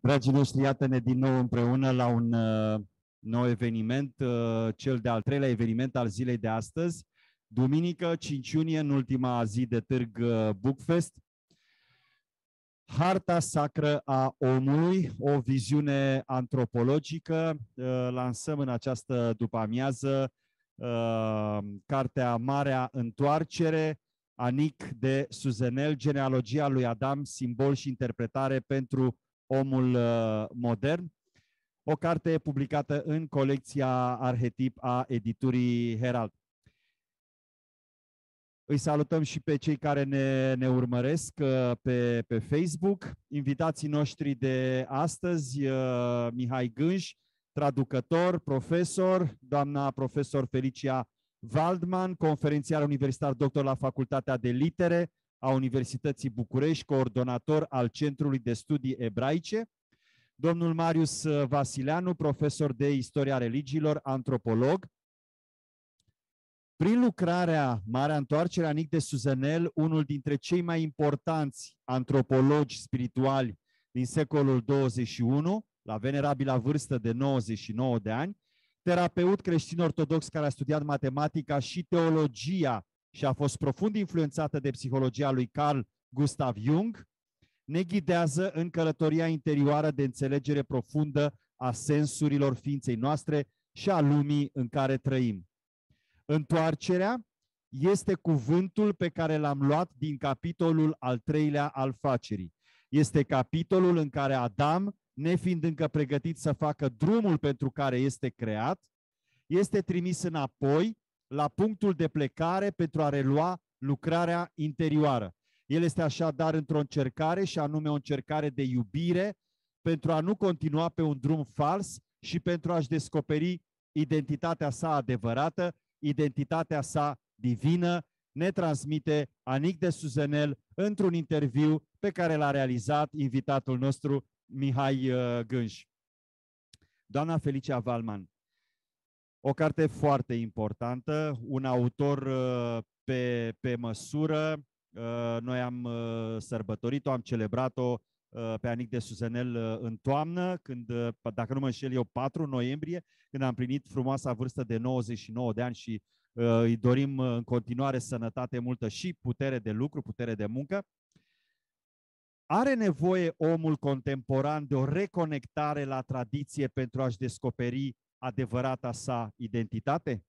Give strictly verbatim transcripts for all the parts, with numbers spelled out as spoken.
Dragii noștri, iată-ne din nou împreună la un uh, nou eveniment, uh, cel de-al treilea eveniment al zilei de astăzi, duminică, cinci iunie, în ultima zi de târg uh, Bookfest. Harta sacră a omului, o viziune antropologică. Uh, lansăm în această după-amiază uh, cartea Marea Întoarcere, Anic de Suzenel, genealogia lui Adam, simbol și interpretare pentru omul uh, modern. O carte publicată în colecția Arhetip a editurii Herald. Îi salutăm și pe cei care ne, ne urmăresc uh, pe, pe Facebook. Invitații noștri de astăzi, uh, Mihai Gânj, traducător, profesor, doamna profesor Felicia Waldman, conferențiar universitar doctor la Facultatea de Litere a Universității București, coordonator al Centrului de Studii Ebraice, domnul Marius Vasileanu, profesor de Istoria Religiilor, antropolog. Prin lucrarea Marea Întoarcere, Anic de Suzenel, unul dintre cei mai importanți antropologi spirituali din secolul douăzeci și unu, la venerabila vârstă de nouăzeci și nouă de ani, terapeut creștin-ortodox care a studiat matematica și teologia și a fost profund influențată de psihologia lui Carl Gustav Jung, ne ghidează în călătoria interioară de înțelegere profundă a sensurilor ființei noastre și a lumii în care trăim. Întoarcerea este cuvântul pe care l-am luat din capitolul al treilea al facerii. Este capitolul în care Adam, nefiind încă pregătit să facă drumul pentru care este creat, este trimis înapoi la punctul de plecare pentru a relua lucrarea interioară. El este așadar într-o încercare, și anume o încercare de iubire, pentru a nu continua pe un drum fals și pentru a-și descoperi identitatea sa adevărată, identitatea sa divină, ne transmite Anic de Suzenel într-un interviu pe care l-a realizat invitatul nostru, Mihai Gânj. Doamna Felicia Waldman, o carte foarte importantă, un autor pe, pe măsură. Noi am sărbătorit-o, am celebrat-o pe Anic de Suzenel în toamnă, când, dacă nu mă înșel eu, patru noiembrie, când am plinit frumoasa vârstă de nouăzeci și nouă de ani și îi dorim în continuare sănătate multă și putere de lucru, putere de muncă. Are nevoie omul contemporan de o reconectare la tradiție pentru a-și descoperi adevărata sa identitate?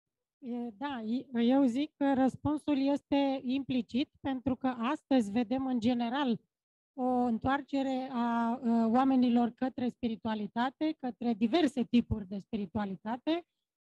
Da, eu zic că răspunsul este implicit, pentru că astăzi vedem în general o întoarcere a oamenilor către spiritualitate, către diverse tipuri de spiritualitate.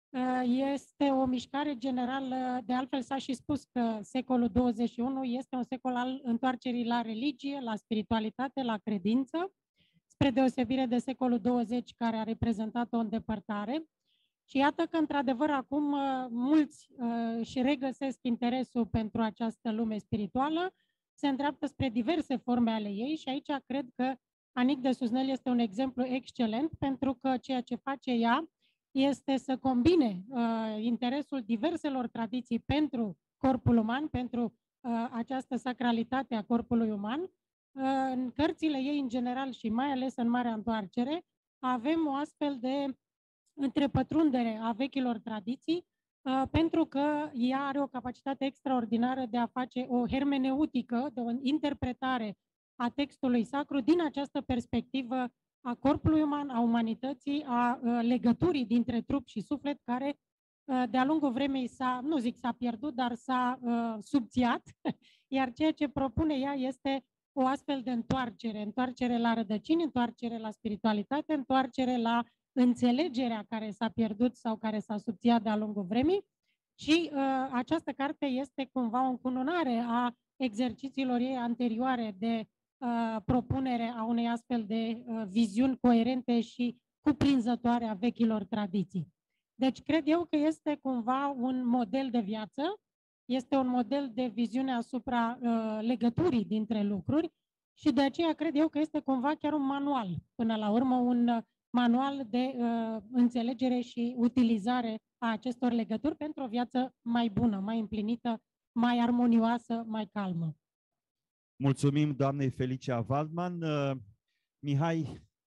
Este o mișcare generală, de altfel s-a și spus că secolul douăzeci și unu este un secol al întoarcerii la religie, la spiritualitate, la credință, spre deosebire de secolul douăzeci, care a reprezentat o îndepărtare. Și iată că, într-adevăr, acum mulți își regăsesc interesul pentru această lume spirituală, se îndreaptă spre diverse forme ale ei și aici cred că Anic de Suzenel este un exemplu excelent, pentru că ceea ce face ea este să combine uh, interesul diverselor tradiții pentru corpul uman, pentru uh, această sacralitate a corpului uman. Uh, în cărțile ei, în general, și mai ales în Marea Întoarcere, avem o astfel de întrepătrundere a vechilor tradiții, uh, pentru că ea are o capacitate extraordinară de a face o hermeneutică, de o interpretare a textului sacru din această perspectivă a corpului uman, a umanității, a legăturii dintre trup și suflet, care de-a lungul vremei s-a, nu zic s-a pierdut, dar s-a uh, subțiat, iar ceea ce propune ea este o astfel de întoarcere, întoarcere la rădăcini, întoarcere la spiritualitate, întoarcere la înțelegerea care s-a pierdut sau care s-a subțiat de-a lungul vremii. Și uh, această carte este cumva o încununare a exercițiilor ei anterioare de Uh, propunere a unei astfel de uh, viziuni coerente și cuprinzătoare a vechilor tradiții. Deci cred eu că este cumva un model de viață, este un model de viziune asupra uh, legăturii dintre lucruri și de aceea cred eu că este cumva chiar un manual, până la urmă un uh, manual de uh, înțelegere și utilizare a acestor legături pentru o viață mai bună, mai împlinită, mai armonioasă, mai calmă. Mulțumim doamnei Felicia Waldman. Uh, Mihai,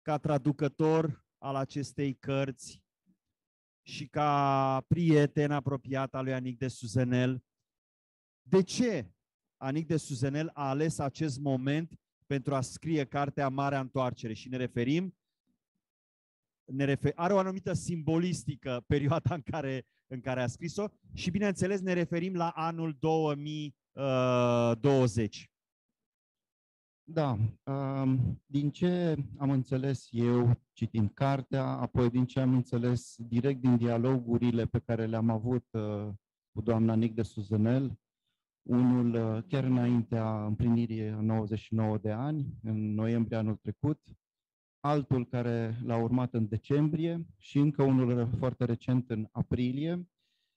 ca traducător al acestei cărți și ca prieten apropiat al lui Anic de Suzenel, de ce Anic de Suzenel a ales acest moment pentru a scrie cartea Marea Întoarcere? Și ne referim, ne refer, are o anumită simbolistică perioada în care, în care a scris-o și, bineînțeles, ne referim la anul două mii douăzeci. Da, din ce am înțeles eu citind cartea, apoi din ce am înțeles direct din dialogurile pe care le-am avut cu doamna Anic de Suzenel, unul chiar înaintea împlinirii nouăzeci și nouă de ani, în noiembrie anul trecut, altul care l-a urmat în decembrie și încă unul foarte recent în aprilie,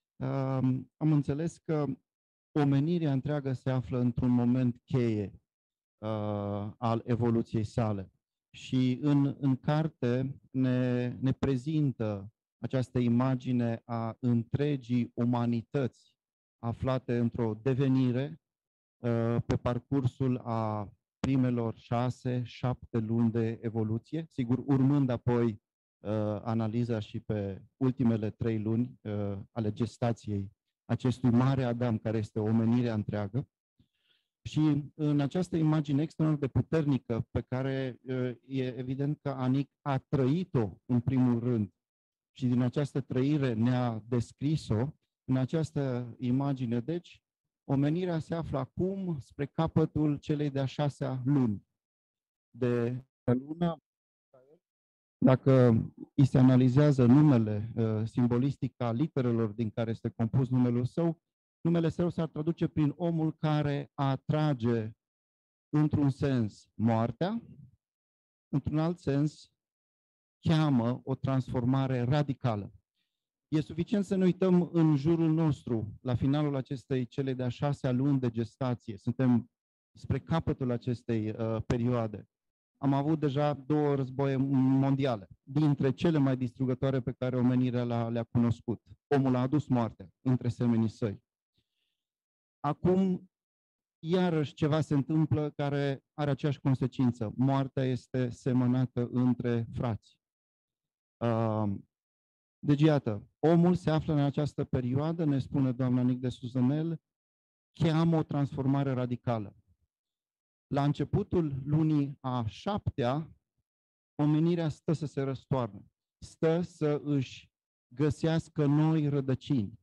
am înțeles că omenirea întreagă se află într-un moment cheie Uh, al evoluției sale. Și în, în carte ne, ne prezintă această imagine a întregii umanități aflate într-o devenire uh, pe parcursul a primelor șase, șapte luni de evoluție, sigur urmând apoi uh, analiza și pe ultimele trei luni uh, ale gestației acestui mare Adam care este omenirea întreagă. Și în această imagine extrem de puternică pe care e evident că Anic a trăit-o în primul rând și din această trăire ne-a descris-o, în această imagine, deci, omenirea se află acum spre capătul celei de-a șasea luni. De lună, dacă îi se analizează numele simbolistic a literelor din care este compus numele său, numele său s-ar traduce prin omul care atrage, într-un sens, moartea, într-un alt sens, cheamă o transformare radicală. E suficient să ne uităm în jurul nostru, la finalul acestei cele de-a șasea luni de gestație. Suntem spre capătul acestei uh, perioade. Am avut deja două războaie mondiale, dintre cele mai distrugătoare pe care omenirea le-a cunoscut. Omul a adus moartea între semenii săi. Acum, iarăși ceva se întâmplă care are aceeași consecință. Moartea este semănată între frați. Deci, iată, omul se află în această perioadă, ne spune doamna Anic de Suzenel, cheamă o transformare radicală. La începutul lunii a șaptea, omenirea stă să se răstoarne, stă să își găsească noi rădăcini.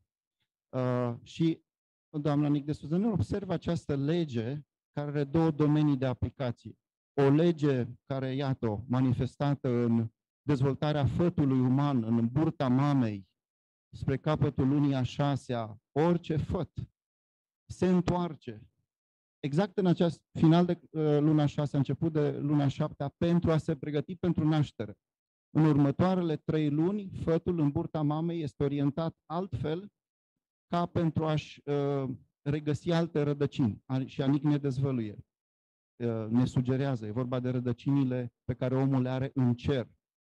Și doamna Anic de Suzenel observă această lege care are două domenii de aplicație. O lege care, iată, manifestată în dezvoltarea fătului uman, în burta mamei, spre capătul lunii a șasea, orice făt se întoarce exact în acest final de uh, luna șasea, început de luna șaptea, pentru a se pregăti pentru naștere. În următoarele trei luni, fătul în burta mamei este orientat altfel ca pentru a-și uh, regăsi alte rădăcini. Și Anic ne dezvăluie, uh, ne sugerează, e vorba de rădăcinile pe care omul le are în cer.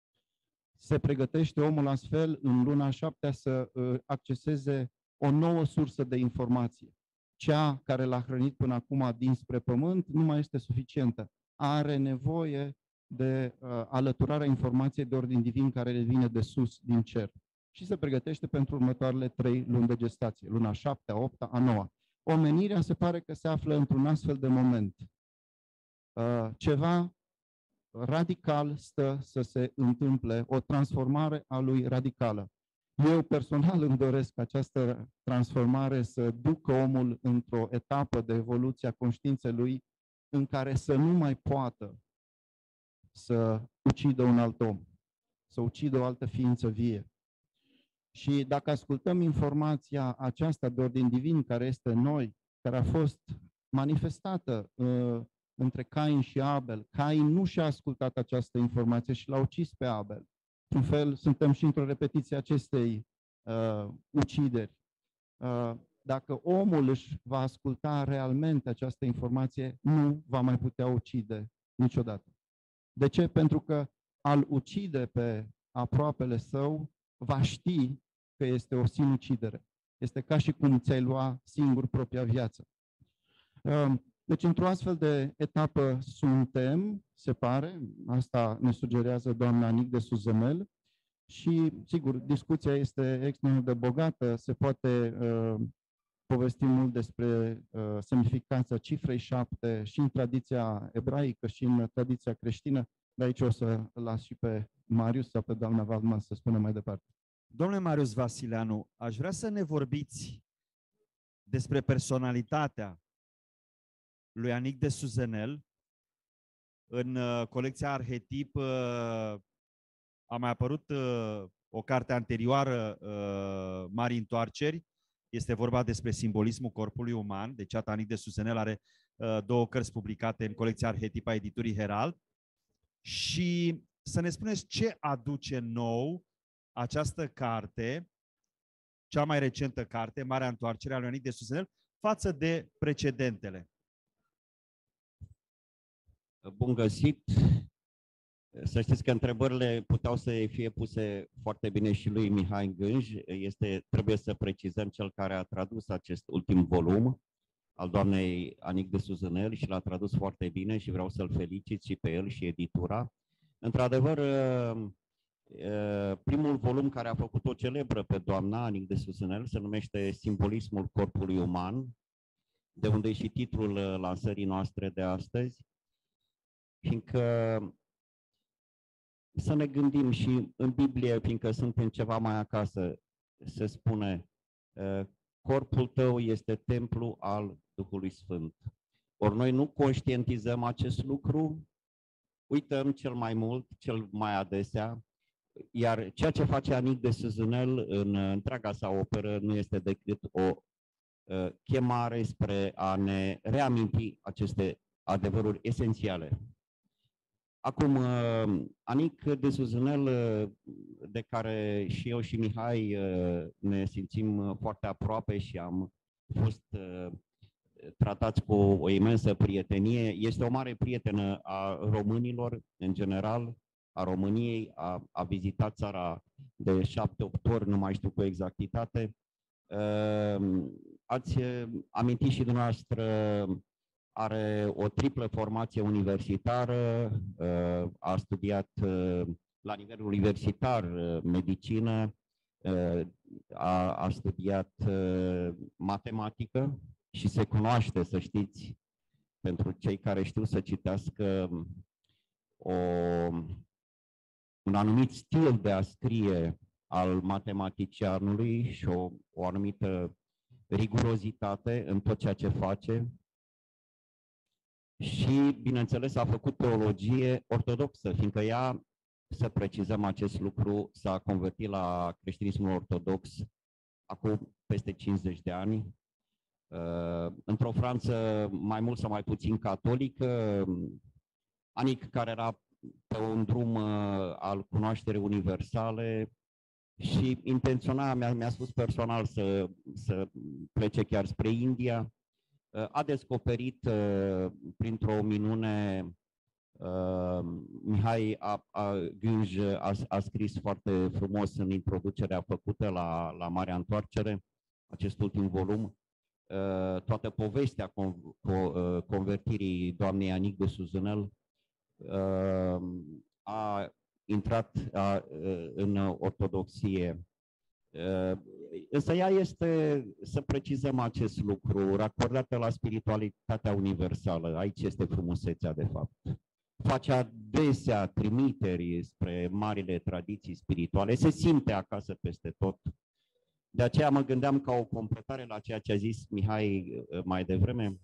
Se pregătește omul astfel în luna a șaptea să uh, acceseze o nouă sursă de informație. Cea care l-a hrănit până acum dinspre pământ nu mai este suficientă. Are nevoie de uh, alăturarea informației de ordin divin care le vine de sus, din cer. Și se pregătește pentru următoarele trei luni de gestație, luna a șaptea, a opta, a noua. Omenirea se pare că se află într-un astfel de moment. Uh, ceva radical stă să se întâmple, o transformare a lui radicală. Eu personal îmi doresc această transformare să ducă omul într-o etapă de evoluție a conștiinței lui în care să nu mai poată să ucidă un alt om, să ucidă o altă ființă vie. Și dacă ascultăm informația aceasta de ordin divin care este în noi, care a fost manifestată uh, între Cain și Abel, Cain nu și-a ascultat această informație și l-a ucis pe Abel. Într-un fel, suntem și într-o repetiție a acestei uh, ucideri. Uh, dacă omul își va asculta realmente această informație, nu va mai putea ucide niciodată. De ce? Pentru că al ucide pe aproapele său, va ști că este o sinucidere. Este ca și cum ți-ai lua singur propria viață. Uh, Deci, într-o astfel de etapă suntem, se pare, asta ne sugerează doamna Anic de Suzenel, și, sigur, discuția este extrem de bogată, se poate uh, povesti mult despre uh, semnificația cifrei șapte și în tradiția ebraică și în tradiția creștină, de aici o să las și pe Marius sau pe doamna Waldman să spună mai departe. Domnule Marius Vasileanu, aș vrea să ne vorbiți despre personalitatea lui Anic de Suzenel. În uh, colecția Arhetip uh, a mai apărut uh, o carte anterioară, uh, Mari Întoarceri. Este vorba despre simbolismul corpului uman. Deci, Anic de Suzenel are uh, două cărți publicate în colecția Arhetip a editurii Herald. Și să ne spuneți ce aduce nou această carte, cea mai recentă carte, Marea Întoarcere a lui Anic de Suzenel, față de precedentele. Bun găsit! Să știți că întrebările puteau să fie puse foarte bine și lui Mihai Gânj. Este, trebuie să precizăm, cel care a tradus acest ultim volum al doamnei Anic de Suzenel și l-a tradus foarte bine și vreau să-l felicit și pe el și editura. Într-adevăr, primul volum care a făcut-o celebră pe doamna Anic de Suzenel se numește Simbolismul corpului uman, de unde e și titlul lansării noastre de astăzi, fiindcă să ne gândim și în Biblie, fiindcă suntem ceva mai acasă, se spune corpul tău este templu al Duhului Sfânt. Ori noi nu conștientizăm acest lucru, uităm cel mai mult, cel mai adesea, iar ceea ce face Anic de Suzenel în întreaga sa operă nu este decât o uh, chemare spre a ne reaminti aceste adevăruri esențiale. Acum, uh, Anic de Suzenel, uh, de care și eu și Mihai uh, ne simțim foarte aproape și am fost uh, tratați cu o imensă prietenie, este o mare prietenă a românilor în general, a României, a, a vizitat țara de șapte-opt ori, nu mai știu cu exactitate. Uh, ați amintit și dumneavoastră, are o triplă formație universitară, uh, a studiat uh, la nivel universitar uh, medicină, uh, a, a studiat uh, matematică și se cunoaște, să știți, pentru cei care știu să citească, o, un anumit stil de a scrie al matematicianului și o, o anumită rigurozitate în tot ceea ce face. Și, bineînțeles, a făcut teologie ortodoxă, fiindcă ea, să precizăm acest lucru, s-a convertit la creștinismul ortodox acum peste cincizeci de ani, uh, într-o Franță mai mult sau mai puțin catolică. Anic, care era pe un drum uh, al cunoașterii universale și intenționa, mi-a, mi-a spus personal, să, să plece chiar spre India, uh, a descoperit uh, printr-o minune, uh, Mihai a, a, Gânj a, a scris foarte frumos în introducerea făcută la, la Marea Întoarcere, acest ultim volum, uh, toată povestea con, co, uh, convertirii doamnei Anic de Suzenel. Uh, a intrat a, în ortodoxie. Uh, însă ea este, să precizăm acest lucru, racordată la spiritualitatea universală. Aici este frumusețea, de fapt. Face adesea trimiteri spre marile tradiții spirituale, se simte acasă peste tot. De aceea mă gândeam, ca o completare la ceea ce a zis Mihai mai devreme.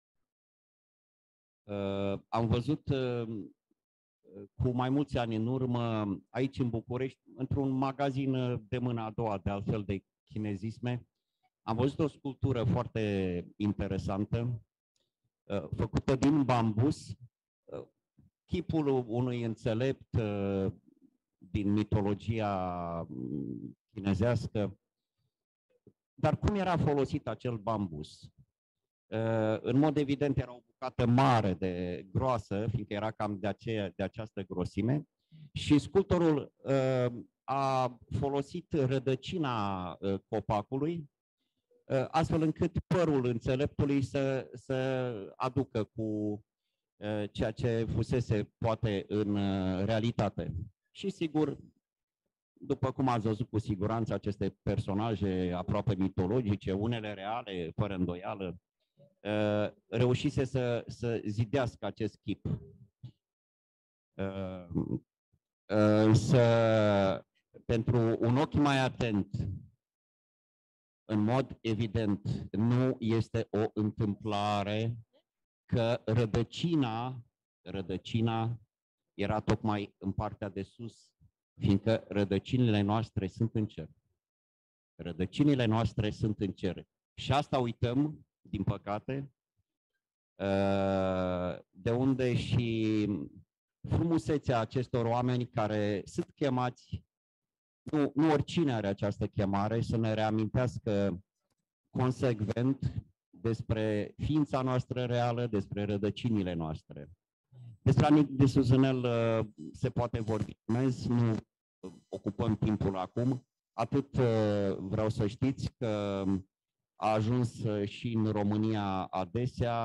Uh, am văzut uh, cu mai mulți ani în urmă, aici în București, într-un magazin de mâna a doua, de altfel de chinezisme, am văzut o sculptură foarte interesantă, uh, făcută din bambus, uh, chipul unui înțelept uh, din mitologia chinezească. Dar cum era folosit acel bambus? În mod evident era o bucată mare de groasă, fiindcă era cam de, aceea, de această grosime, și sculptorul uh, a folosit rădăcina uh, copacului astfel încât părul înțeleptului să, să aducă cu ceea ce fusese poate în realitate. Și sigur, după cum ați văzut cu siguranță, aceste personaje aproape mitologice, unele reale, fără îndoială, reușise să, să zidească acest chip. Însă, pentru un ochi mai atent, în mod evident, nu este o întâmplare că rădăcina, rădăcina era tocmai în partea de sus, fiindcă rădăcinile noastre sunt în cer. Rădăcinile noastre sunt în cer. Și asta uităm, din păcate, de unde și frumusețea acestor oameni care sunt chemați, nu, nu oricine are această chemare, să ne reamintească consecvent despre ființa noastră reală, despre rădăcinile noastre. Despre Anic de Suzenel se poate vorbi imens, nu ocupăm timpul acum. Atât vreau să știți că a ajuns și în România adesea,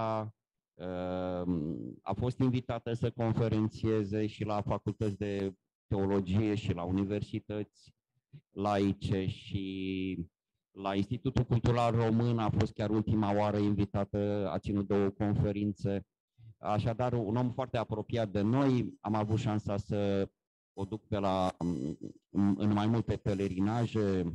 a fost invitată să conferențieze și la facultăți de teologie și la universități laice și la Institutul Cultural Român a fost chiar ultima oară invitată, a ținut două conferințe. Așadar, un om foarte apropiat de noi, am avut șansa să o duc pe la, în mai multe pelerinaje,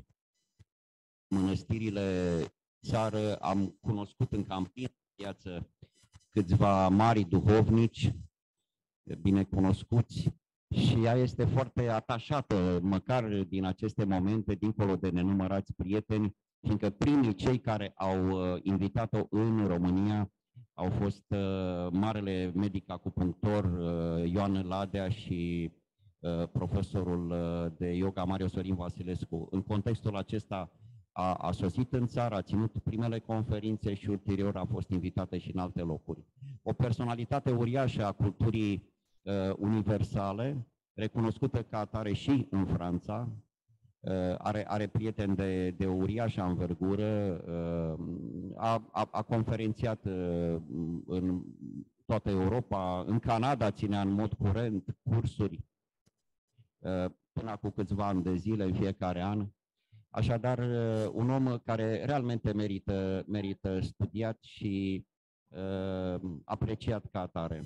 mănăstirile țară, am cunoscut în campie, viață, câțiva mari duhovnici, bine cunoscuți, și ea este foarte atașată, măcar din aceste momente, dincolo de nenumărați prieteni, fiindcă primii cei care au invitat-o în România au fost uh, marele medic acupunctor uh, Ioan Ladea și uh, profesorul uh, de yoga Mario Sorin Vasilescu. În contextul acesta a, a sosit în țară, a ținut primele conferințe și ulterior a fost invitată și în alte locuri. O personalitate uriașă a culturii uh, universale, recunoscută ca atare și în Franța, uh, are, are prieteni de, de uriașă învergură, uh, a, a, a conferențiat uh, în toată Europa, în Canada ținea în mod curent cursuri uh, până cu câțiva ani de zile, în fiecare an. Așadar, uh, un om care realmente merită, merită studiat și uh, apreciat ca atare.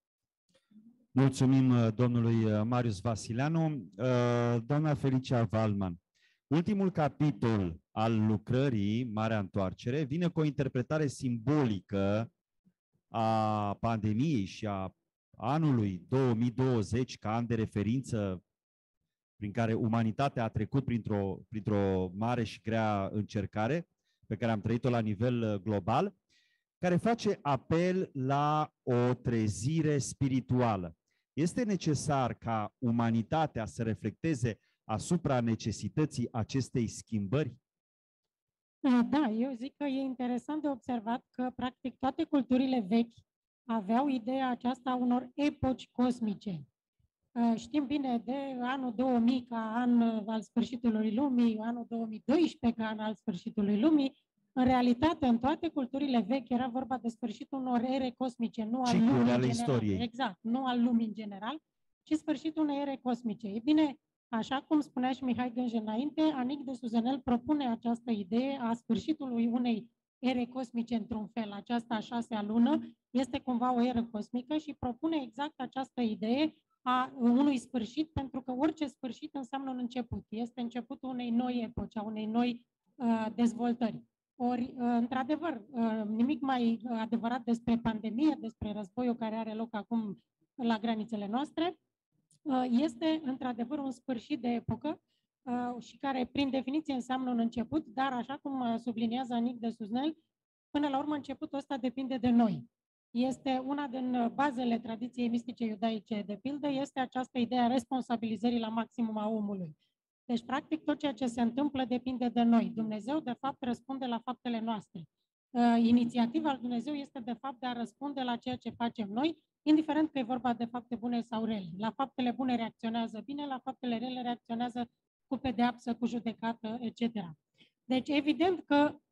Mulțumim domnului Marius Vasileanu. Doamna Felicia Valman, ultimul capitol al lucrării Marea Întoarcere vine cu o interpretare simbolică a pandemiei și a anului două mii douăzeci ca an de referință prin care umanitatea a trecut printr-o printr-o mare și grea încercare pe care am trăit-o la nivel global, care face apel la o trezire spirituală. Este necesar ca umanitatea să reflecteze asupra necesității acestei schimbări? Da, eu zic că e interesant de observat că practic toate culturile vechi aveau ideea aceasta a unor epoci cosmice. Știm bine de anul două mii ca an al sfârșitului lumii, anul două mii doisprezece ca an al sfârșitului lumii. În realitate, în toate culturile vechi era vorba de sfârșitul unor ere cosmice, nu al lumii în general. Exact, nu al lumii în general, ci sfârșitul unei ere cosmice. E bine, așa cum spunea și Mihai Gânj înainte, Anic de Suzenel propune această idee a sfârșitului unei ere cosmice într-un fel. Aceasta a șasea lună este cumva o eră cosmică și propune exact această idee a unui sfârșit, pentru că orice sfârșit înseamnă un început. Este începutul unei noi epoci, a unei noi uh, dezvoltări. Ori, într-adevăr, nimic mai adevărat despre pandemie, despre războiul care are loc acum la granițele noastre, este într-adevăr un sfârșit de epocă și care, prin definiție, înseamnă un început, dar, așa cum subliniază Anic de Suzenel, până la urmă începutul ăsta depinde de noi. Este una din bazele tradiției mistice iudaice, de pildă, este această idee a responsabilizării la maximum a omului. Deci, practic, tot ceea ce se întâmplă depinde de noi. Dumnezeu, de fapt, răspunde la faptele noastre. Uh, inițiativa lui Dumnezeu este, de fapt, de a răspunde la ceea ce facem noi, indiferent că e vorba de fapte bune sau rele. La faptele bune reacționează bine, la faptele rele reacționează cu pedeapsă, cu judecată, et cetera. Deci, evident că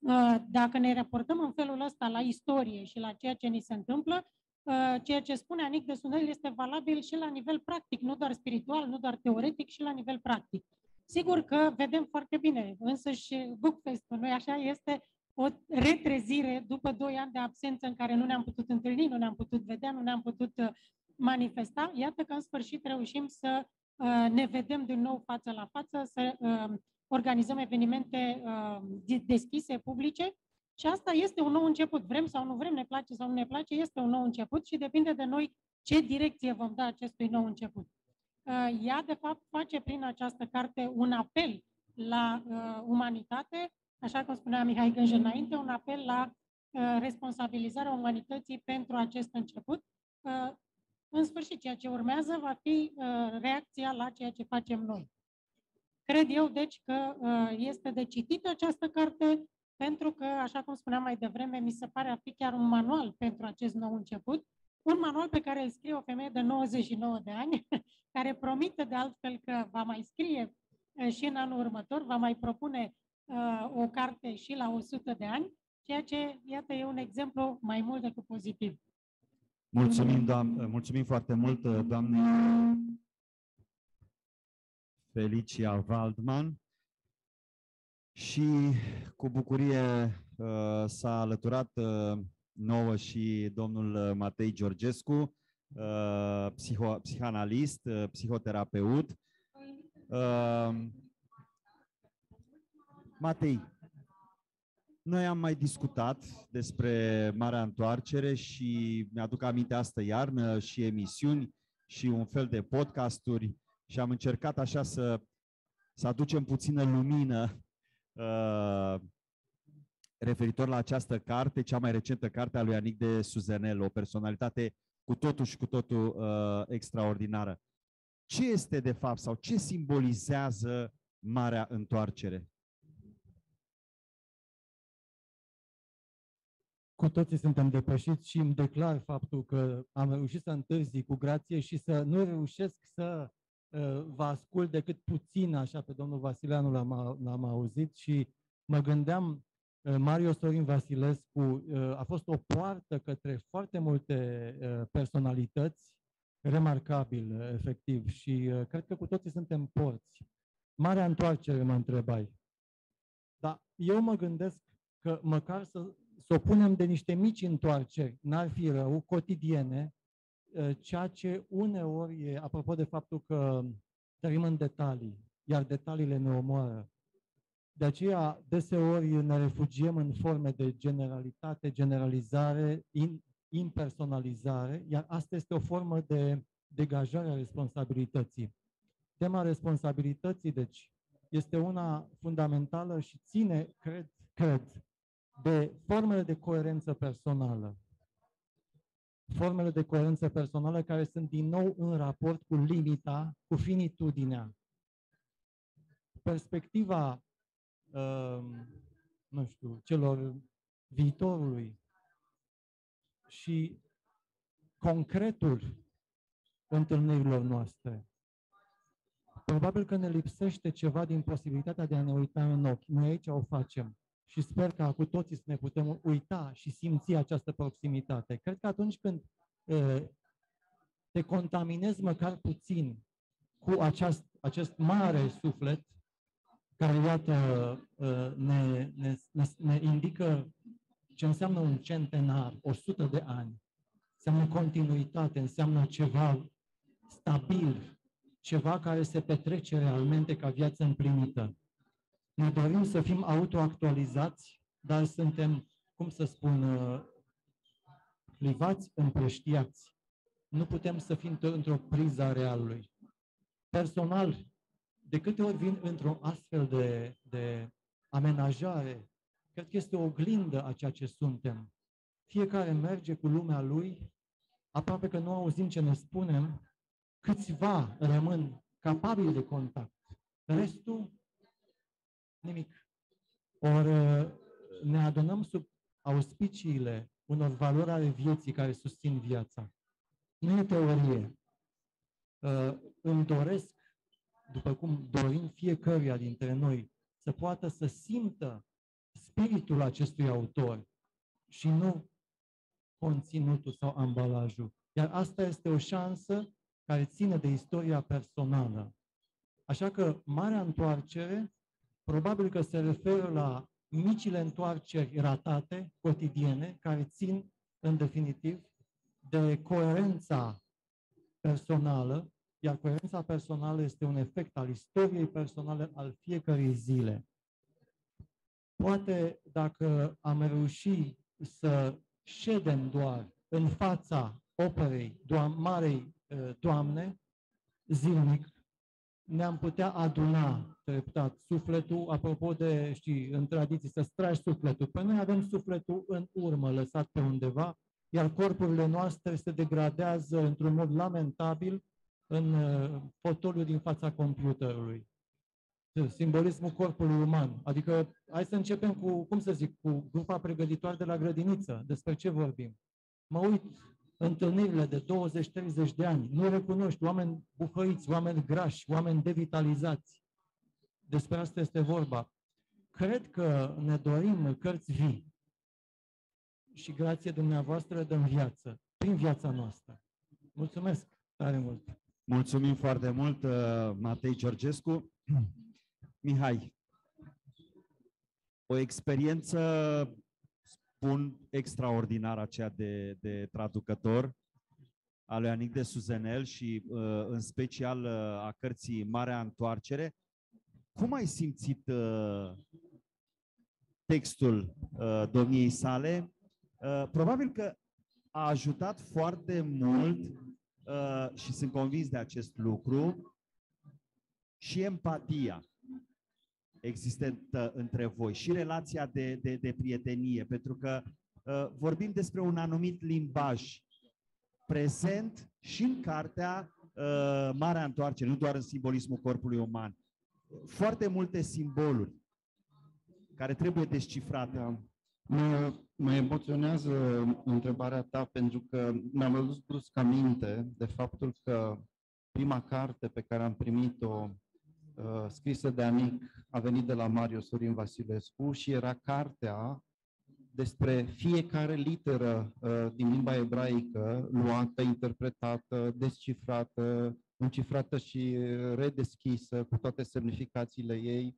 Dacă ne raportăm în felul ăsta la istorie și la ceea ce ni se întâmplă, ceea ce spune Anic de Suzanel este valabil și la nivel practic, nu doar spiritual, nu doar teoretic, și la nivel practic. Sigur că vedem foarte bine, însăși Bookfest-ul, nu așa, este o retrezire după doi ani de absență în care nu ne-am putut întâlni, nu ne-am putut vedea, nu ne-am putut manifesta. Iată că în sfârșit reușim să ne vedem din nou față la față, să organizăm evenimente deschise, publice, și asta este un nou început. Vrem sau nu vrem, ne place sau nu ne place, este un nou început și depinde de noi ce direcție vom da acestui nou început. Ea, de fapt, face prin această carte un apel la uh, umanitate, așa cum spunea Mihai Gânjă înainte, un apel la uh, responsabilizarea umanității pentru acest început. Uh, în sfârșit, ceea ce urmează va fi uh, reacția la ceea ce facem noi. Cred eu, deci, că uh, este de citit această carte, pentru că, așa cum spuneam mai devreme, mi se pare a fi chiar un manual pentru acest nou început, un manual pe care îl scrie o femeie de nouăzeci și nouă de ani, care promite de altfel că va mai scrie și în anul următor, va mai propune uh, o carte și la o sută de ani, ceea ce, iată, e un exemplu mai mult decât pozitiv. Mulțumim, doamne, mulțumim foarte mult, doamne Felicia Waldman, și cu bucurie uh, s-a alăturat uh, nouă și domnul Matei Georgescu, uh, psiho, psihanalist, uh, psihoterapeut. Uh, Matei, noi am mai discutat despre Marea Întoarcere și mi-aduc aminte astă iarnă și emisiuni și un fel de podcasturi și am încercat așa să, să aducem puțină lumină uh, referitor la această carte, cea mai recentă carte a lui Anic de Suzanel, o personalitate cu totul și cu totul uh, extraordinară. Ce este de fapt sau ce simbolizează Marea Întoarcere? Cu toții suntem depășiți și îmi declar faptul că am reușit să întârzi cu grație și să nu reușesc să uh, vă ascult decât puțin, așa, pe domnul Vasileanu l-am auzit și mă gândeam, uh, Mario Sorin Vasilescu uh, a fost o poartă către foarte multe uh, personalități, remarcabil, uh, efectiv, și uh, cred că cu toții suntem porți. Marea Întoarcere, mă întrebai. Dar eu mă gândesc că măcar să să o punem de niște mici întoarceri, n-ar fi rău, cotidiene, ceea ce uneori e, apropo de faptul că trăim în detalii, iar detaliile ne omoară. De aceea, deseori ne refugiem în forme de generalitate, generalizare, impersonalizare, iar asta este o formă de degajare a responsabilității. Tema responsabilității, deci, este una fundamentală și ține, cred, cred, de formele de coerență personală. Formele de coerență personală care sunt din nou în raport cu limita, cu finitudinea. Perspectiva, uh, nu știu, celor viitorului și concretul întâlnirilor noastre. Probabil că ne lipsește ceva din posibilitatea de a ne uita în ochi. Noi aici o facem. Și sper că cu toții să ne putem uita și simți această proximitate. Cred că atunci când uh, te contaminezi măcar puțin cu aceast, acest mare suflet, care, iată, uh, ne, ne, ne, ne indică ce înseamnă un centenar, o sută de ani, înseamnă continuitate, înseamnă ceva stabil, ceva care se petrece realmente ca viață împlinită. Ne dorim să fim autoactualizați, dar suntem, cum să spun, privați, împrăștiați. Nu putem să fim într-o priză a realului. Personal, de câte ori vin într-o astfel de, de amenajare, cred că este o oglindă a ceea ce suntem. Fiecare merge cu lumea lui, aproape că nu auzim ce ne spunem, câțiva rămân capabili de contact. Restul, nimic. Ori ne adunăm sub auspiciile unor valori ale vieții care susțin viața. Nu e teorie. Îmi doresc, după cum dorim fiecăruia dintre noi, să poată să simtă spiritul acestui autor și nu conținutul sau ambalajul. Iar asta este o șansă care ține de istoria personală. Așa că Marea Întoarcere probabil că se referă la micile întoarceri ratate, cotidiene, care țin, în definitiv, de coerența personală, iar coerența personală este un efect al istoriei personale al fiecărei zile. Poate dacă am reușit să ședem doar în fața operei doam- Marei Doamne, zilnic, ne-am putea aduna treptat sufletul, apropo de, știi, în tradiții, să stragi sufletul. Păi noi avem sufletul în urmă, lăsat pe undeva, iar corpurile noastre se degradează într-un mod lamentabil în uh, fotoliul din fața computerului. Simbolismul corpului uman. Adică, hai să începem cu, cum să zic, cu grupa pregătitoare de la grădiniță. Despre ce vorbim? Mă uit întâlnirile de douăzeci treizeci de ani, nu recunoști oameni buhăiți, oameni grași, oameni devitalizați. Despre asta este vorba. Cred că ne dorim cărți vii și grație dumneavoastră le dăm viață, prin viața noastră. Mulțumesc tare mult! Mulțumim foarte mult, Matei Georgescu. Mihai, o experiență, spun, extraordinară aceea de, de traducător al lui Anic de Suzenel și în special a cărții Marea Întoarcere. Cum ai simțit textul domniei sale? Probabil că a ajutat foarte mult și sunt convins de acest lucru și empatia existentă între voi și relația de, de, de prietenie, pentru că uh, vorbim despre un anumit limbaj prezent și în cartea uh, Marea Întoarcere, nu doar în simbolismul corpului uman. Foarte multe simboluri care trebuie descifrate. Da. Mă, mă emoționează întrebarea ta pentru că mi-am adus brusc aminte de faptul că prima carte pe care am primit-o Uh, scrisă de Anic a venit de la Mario Sorin Vasilescu și era cartea despre fiecare literă uh, din limba ebraică, luată, interpretată, descifrată, încifrată și redeschisă cu toate semnificațiile ei.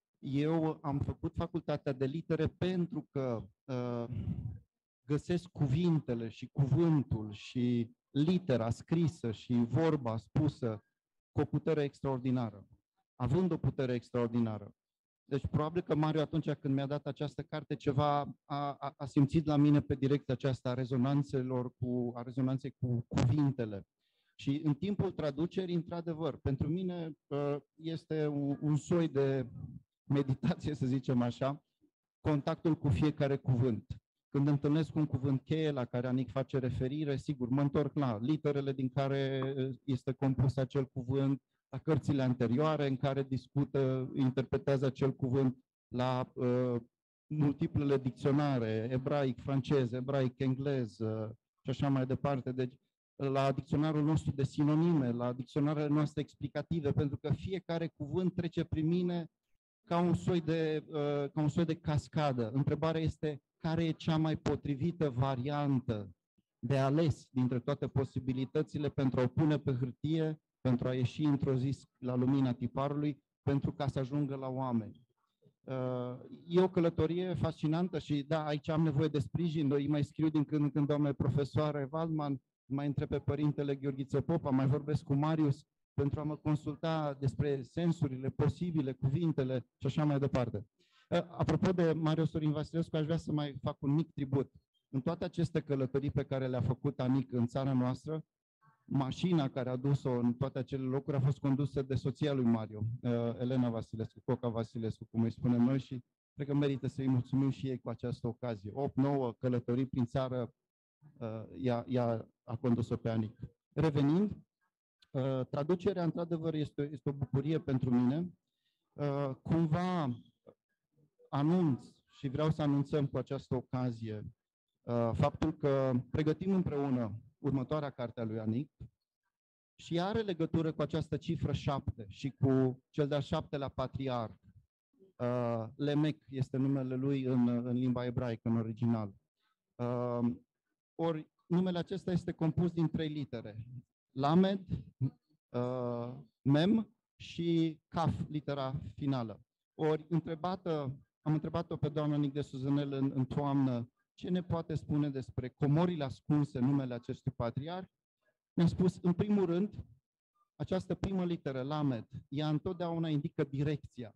Eu am făcut facultatea de litere pentru că uh, găsesc cuvintele și cuvântul și litera scrisă și vorba spusă cu o putere extraordinară, având o putere extraordinară. Deci probabil că Mario, atunci când mi-a dat această carte, ceva a, a, a simțit la mine pe direcția aceasta a rezonanțelor cu, a rezonanței cu cuvintele. Și în timpul traducerii, într-adevăr, pentru mine este un, un soi de meditație, să zicem așa, contactul cu fiecare cuvânt. Când întâlnesc un cuvânt cheie la care Anic face referire, sigur, mă întorc la literele din care este compus acel cuvânt, la cărțile anterioare în care discută, interpretează acel cuvânt, la uh, multiplele dicționare, ebraic, francez, ebraic, englez uh, și așa mai departe. Deci, la dicționarul nostru de sinonime, la dicționarele noastre explicative, pentru că fiecare cuvânt trece prin mine ca un soi de, uh, ca un soi de cascadă. Întrebarea este care e cea mai potrivită variantă de ales dintre toate posibilitățile pentru a o pune pe hârtie, pentru a ieși într-o zi la lumina tiparului, pentru ca să ajungă la oameni. E o călătorie fascinantă și da, aici am nevoie de sprijin. Îi mai scriu din când în când doamne profesoare Waldman, mai întreb pe părintele Gheorghiță Popa, mai vorbesc cu Marius pentru a mă consulta despre sensurile posibile, cuvintele și așa mai departe. Apropo de Mario Sorin Vasilescu, aș vrea să mai fac un mic tribut. În toate aceste călătorii pe care le-a făcut Anic în țara noastră, mașina care a dus-o în toate acele locuri a fost condusă de soția lui Mario, Elena Vasilescu, Coca Vasilescu, cum îi spunem noi, și cred că merită să-i mulțumim și ei cu această ocazie. opt nouă călătorii prin țară, ea, ea a condus-o pe Anic. Revenind, traducerea, într-adevăr, este, este o bucurie pentru mine. Cumva anunț și vreau să anunțăm cu această ocazie faptul că pregătim împreună următoarea carte a lui Anic și are legătură cu această cifră șapte și cu cel de-al șaptelea patriarh. Uh, Lemec este numele lui în, în limba ebraică, în original. Uh, ori numele acesta este compus din trei litere. Lamed, uh, Mem și Kaf, litera finală. Ori întrebată, am întrebat-o pe doamna Nic de Suzanel în, în toamnă ce ne poate spune despre comorile ascunse în numele acestui patriarh. Mi-a spus, în primul rând, această primă literă, Lamed, ea întotdeauna indică direcția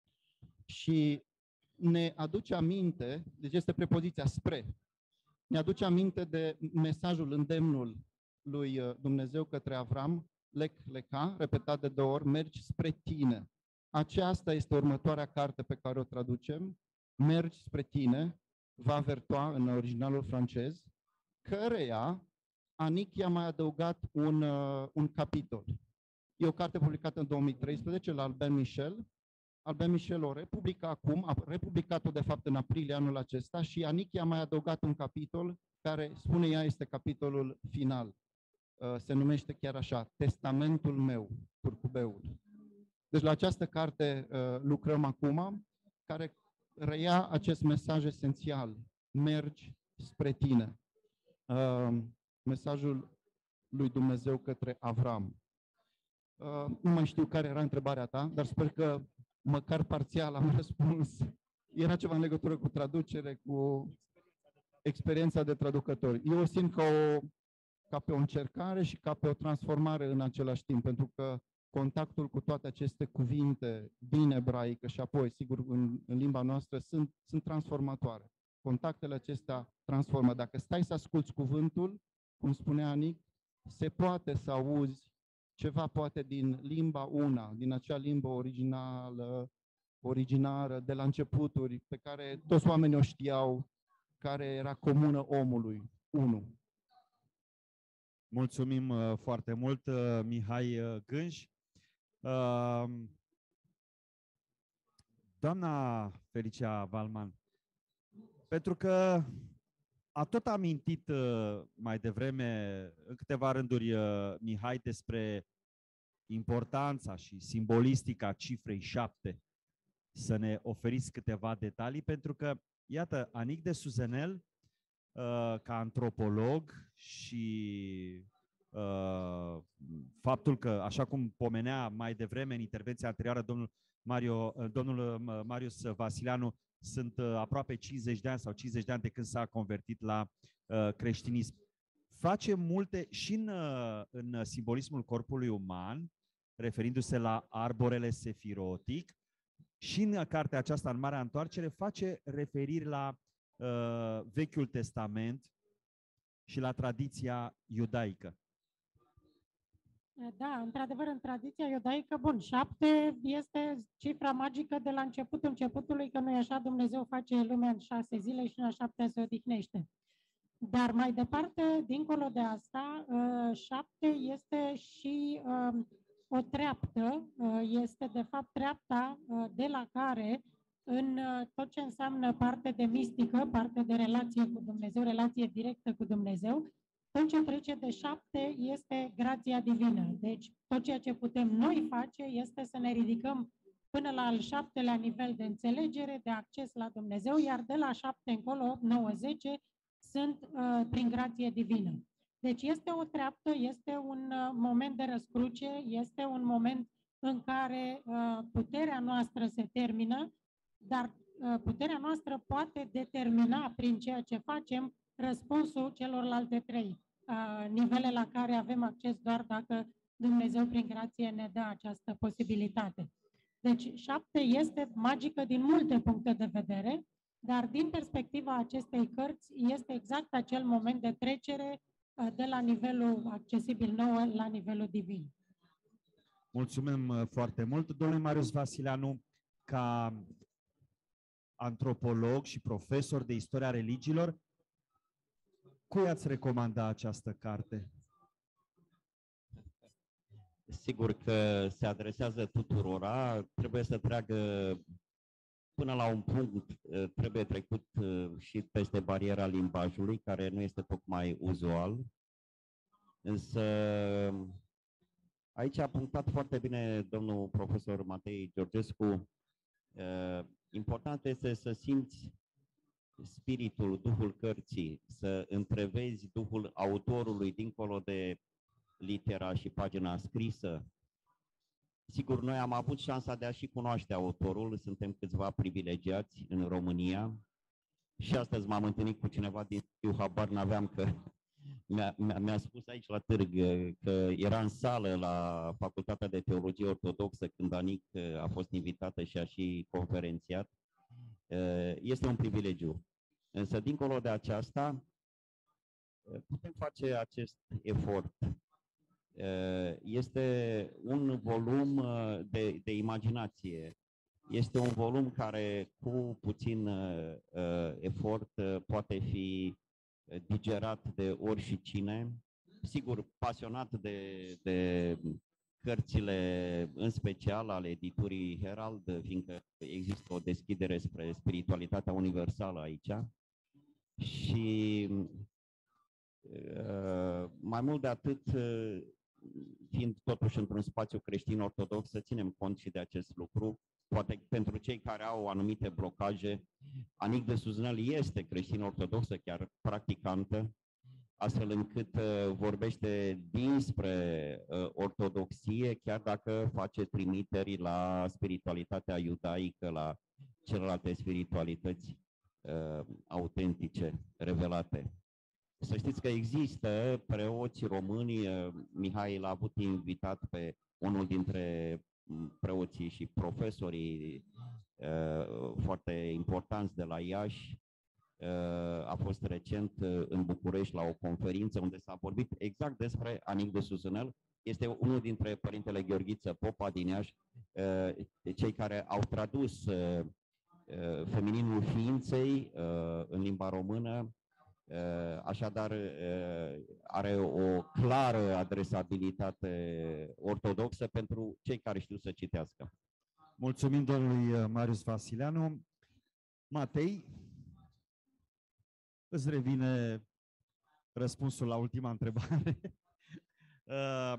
și ne aduce aminte, deci este prepoziția spre, ne aduce aminte de mesajul, îndemnul lui Dumnezeu către Avram, lec, leca, repetat de două ori, mergi spre tine. Aceasta este următoarea carte pe care o traducem, mergi spre tine, va vertoa în originalul francez, căreia Anic i-a mai adăugat un, uh, un capitol. E o carte publicată în două mii treisprezece la Albin Michel. Albin Michel o republică acum, a republicat-o de fapt în aprilie anul acesta și Anic i-a mai adăugat un capitol care, spune ea, este capitolul final. Uh, se numește chiar așa, Testamentul meu, curcubeul. Deci la această carte uh, lucrăm acum, care reia acest mesaj esențial, mergi spre tine. Uh, mesajul lui Dumnezeu către Avram. Uh, nu mai știu care era întrebarea ta, dar sper că măcar parțial am răspuns. Era ceva în legătură cu traducere, cu experiența de traducător. Eu o simt ca, o, ca pe o încercare și ca pe o transformare în același timp, pentru că contactul cu toate aceste cuvinte din ebraică și apoi, sigur, în, în limba noastră sunt, sunt transformatoare. Contactele acestea transformă. Dacă stai să asculți cuvântul, cum spunea Anic, se poate să auzi ceva poate din limba una, din acea limbă originală, originară, de la începuturi, pe care toți oamenii o știau, care era comună omului, unu. Mulțumim uh, foarte mult, uh, Mihai uh, Gânj. Uh, doamna Felicia Valman, pentru că a tot amintit uh, mai devreme, în câteva rânduri, uh, Mihai, despre importanța și simbolistica cifrei șapte. Să ne oferiți câteva detalii, pentru că, iată, Anic de Suzanel, uh, ca antropolog și uh, faptul că, așa cum pomenea mai devreme în intervenția anterioară domnul, Mario, uh, domnul uh, Marius Vasileanu, sunt uh, aproape cincizeci de ani sau cincizeci de ani de când s-a convertit la uh, creștinism. Face multe și în, uh, în simbolismul corpului uman, referindu-se la arborele sefirotic, și în cartea aceasta, în Marea Întoarcere, face referiri la uh, Vechiul Testament și la tradiția iudaică. Da, într-adevăr, în tradiția iudaică, bun, șapte este cifra magică de la începutul începutului, că nu e așa, Dumnezeu face lumea în șase zile și în a șaptea se odihnește. Dar mai departe, dincolo de asta, șapte este și o treaptă, este de fapt treapta de la care în tot ce înseamnă parte de mistică, parte de relație cu Dumnezeu, relație directă cu Dumnezeu, tot ce trece de șapte este grația divină. Deci tot ceea ce putem noi face este să ne ridicăm până la al șaptelea nivel de înțelegere, de acces la Dumnezeu, iar de la șapte încolo, opt, nouă, zece sunt uh, prin grație divină. Deci este o treaptă, este un uh, moment de răscruce, este un moment în care uh, puterea noastră se termină, dar uh, puterea noastră poate determina prin ceea ce facem răspunsul celorlalte trei uh, nivele la care avem acces doar dacă Dumnezeu prin grație ne dă această posibilitate. Deci șapte este magică din multe puncte de vedere, dar din perspectiva acestei cărți este exact acel moment de trecere uh, de la nivelul accesibil nou la nivelul divin. Mulțumim foarte mult. Domnule Marius Vasileanu, ca antropolog și profesor de istoria religiilor, cui ați recomanda această carte? Sigur că se adresează tuturora, trebuie să treacă până la un punct, trebuie trecut și peste bariera limbajului, care nu este tocmai uzual. Însă aici a punctat foarte bine domnul profesor Matei Georgescu Important este să simți spiritul, Duhul cărții, să întrevezi Duhul autorului dincolo de litera și pagina scrisă. Sigur, noi am avut șansa de a și cunoaște autorul, suntem câțiva privilegiați în România și astăzi m-am întâlnit cu cineva din Sibiu, habar n-aveam că mi-a, mi-a spus aici la târg că era în sală la Facultatea de Teologie Ortodoxă când Anic a fost invitată și a și conferențiat. Este un privilegiu. Însă, dincolo de aceasta, putem face acest efort. Este un volum de, de imaginație. Este un volum care, cu puțin efort, poate fi digerat de oricine. Sigur, pasionat de, de cărțile, în special ale editurii Herald, fiindcă există o deschidere spre spiritualitatea universală aici. Și mai mult de atât, fiind totuși într-un spațiu creștin-ortodox, să ținem cont și de acest lucru. Poate pentru cei care au anumite blocaje, Anic de Suzenel este creștin-ortodoxă, chiar practicantă, astfel încât uh, vorbește dinspre uh, ortodoxie, chiar dacă face trimiteri la spiritualitatea iudaică, la celelalte spiritualități uh, autentice, revelate. Să știți că există preoți români, uh, Mihai l-a avut invitat pe unul dintre preoții și profesorii uh, foarte importanți de la Iași. A fost recent în București la o conferință unde s-a vorbit exact despre Anic de Suzenel. Este unul dintre părintele Gheorghiță Popa din Iași, cei care au tradus Femininul Ființei în limba română. Așadar, are o clară adresabilitate ortodoxă pentru cei care știu să citească. Mulțumim domnului Marius Vasileanu. Matei, îți revine răspunsul la ultima întrebare. Uh,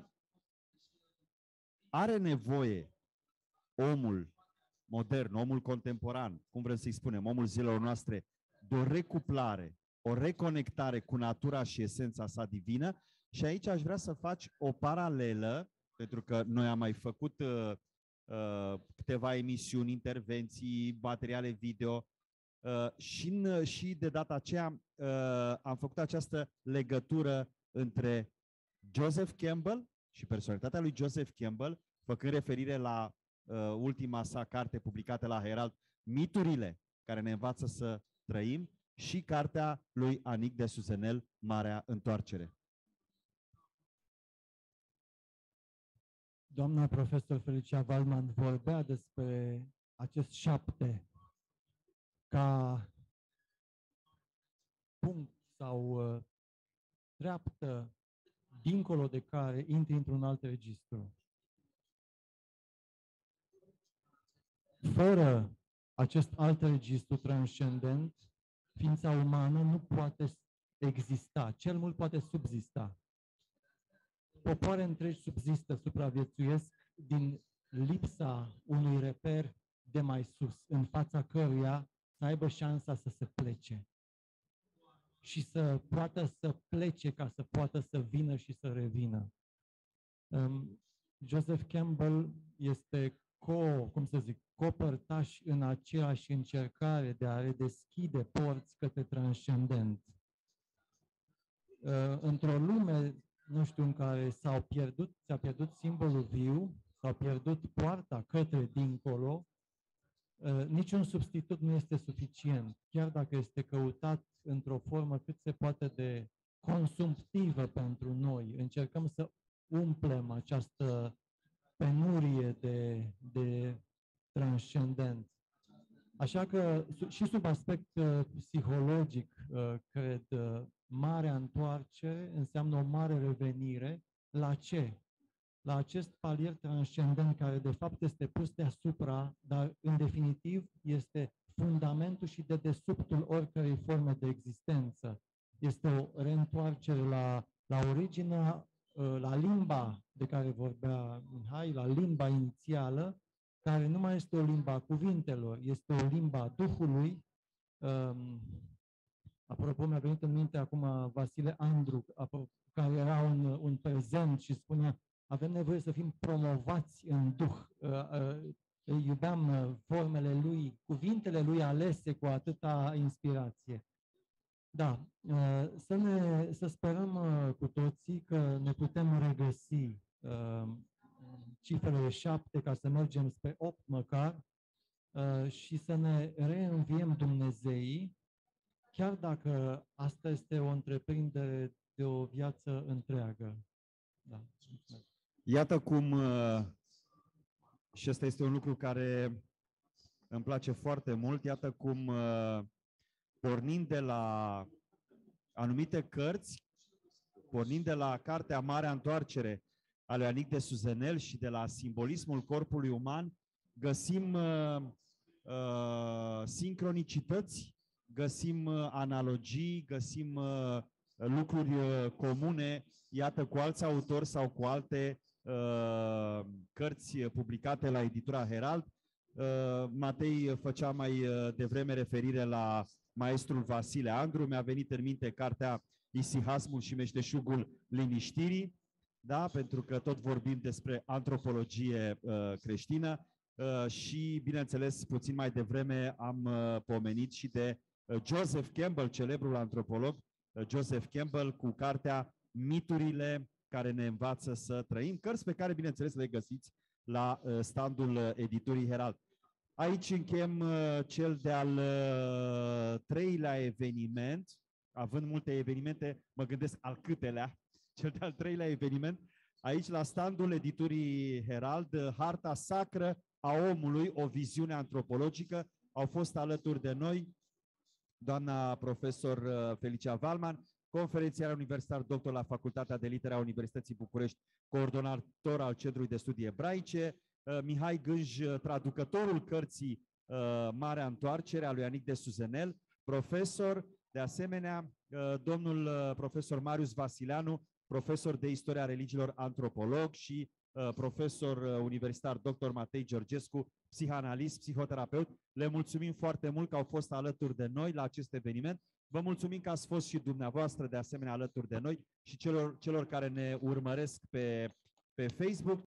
are nevoie omul modern, omul contemporan, cum vrem să-i spunem, omul zilelor noastre, de o recuplare, o reconectare cu natura și esența sa divină? Și aici aș vrea să faci o paralelă, pentru că noi am mai făcut uh, uh, câteva emisiuni, intervenții, materiale video, Uh, și, în, și de data aceea uh, am făcut această legătură între Joseph Campbell și personalitatea lui Joseph Campbell, făcând referire la uh, ultima sa carte publicată la Herald, Miturile care ne învață să trăim, și cartea lui Anic de Suzenel, Marea Întoarcere. Doamna profesor Felicia Waldman vorbea despre acest șapte ca punct sau uh, treaptă dincolo de care intri într-un alt registru. Fără acest alt registru transcendent, ființa umană nu poate exista, cel mult poate subzista. Popoare întregi subzistă, supraviețuiesc din lipsa unui reper de mai sus, în fața căruia să aibă șansa să se plece și să poată să plece ca să poată să vină și să revină. Um, Joseph Campbell este co, cum să zic, copărtaș în aceeași încercare de a redeschide porți către transcendent. Uh, într-o lume, nu știu, în care s-au pierdut, s-a pierdut simbolul viu, s-a pierdut poarta către dincolo, Uh, niciun substitut nu este suficient, chiar dacă este căutat într-o formă cât se poate de consumptivă pentru noi. Încercăm să umplem această penurie de, de transcendent. Așa că și sub aspect uh, psihologic, uh, cred, uh, marea întoarcere înseamnă o mare revenire. La ce? La acest palier transcendent care de fapt este pus deasupra, dar în definitiv este fundamentul și dedesubtul oricărei forme de existență. Este o reîntoarcere la, la originea, la limba de care vorbea Mihai, la limba inițială, care nu mai este o limba a cuvintelor, este o limba a Duhului. Um, apropo, mi-a venit în minte acum Vasile Andru, care era un, un prezent și spunea: avem nevoie să fim promovați în Duh. Uh, uh, iubeam uh, formele lui, cuvintele lui alese cu atâta inspirație. Da, uh, să, ne, să sperăm uh, cu toții că ne putem regăsi uh, cifrele șapte ca să mergem spre opt măcar uh, și să ne reînviem Dumnezeii, chiar dacă asta este o întreprindere de o viață întreagă. Da. Iată cum, uh, și ăsta este un lucru care îmi place foarte mult, iată cum, uh, pornind de la anumite cărți, pornind de la cartea Marea Întoarcere a lui Anic de Suzenel și de la simbolismul corpului uman, găsim uh, uh, sincronicități, găsim uh, analogii, găsim uh, lucruri uh, comune, iată, cu alți autori sau cu alte uh, cărți publicate la editura Herald. Uh, Matei făcea mai uh, devreme referire la maestrul Vasile Andru, mi-a venit în minte cartea Isihasmul și meșteșugul liniștirii, da? Pentru că tot vorbim despre antropologie uh, creștină uh, și, bineînțeles, puțin mai devreme am uh, pomenit și de uh, Joseph Campbell, celebrul antropolog uh, Joseph Campbell, cu cartea Miturile care ne învață să trăim, cărți pe care, bineînțeles, le găsiți la uh, standul uh, editurii Herald. Aici încheiem uh, cel de-al uh, treilea eveniment, având multe evenimente, mă gândesc al câtelea, cel de-al treilea eveniment, aici la standul editurii Herald, uh, Harta sacră a omului, o viziune antropologică. Au fost alături de noi doamna profesor uh, Felicia Valman, conferențiar universitar, doctor la Facultatea de Litere a Universității București, coordonator al Centrului de Studii Ebraice, Mihai Gânj, traducătorul cărții uh, Marea Întoarcere a lui Anic de Suzenel, profesor, de asemenea, uh, domnul uh, profesor Marius Vasileanu, profesor de istoria religiilor, antropolog și uh, profesor uh, universitar doctor Matei Georgescu, psihanalist, psihoterapeut. Le mulțumim foarte mult că au fost alături de noi la acest eveniment. Vă mulțumim că ați fost și dumneavoastră de asemenea alături de noi și celor, celor care ne urmăresc pe, pe Facebook.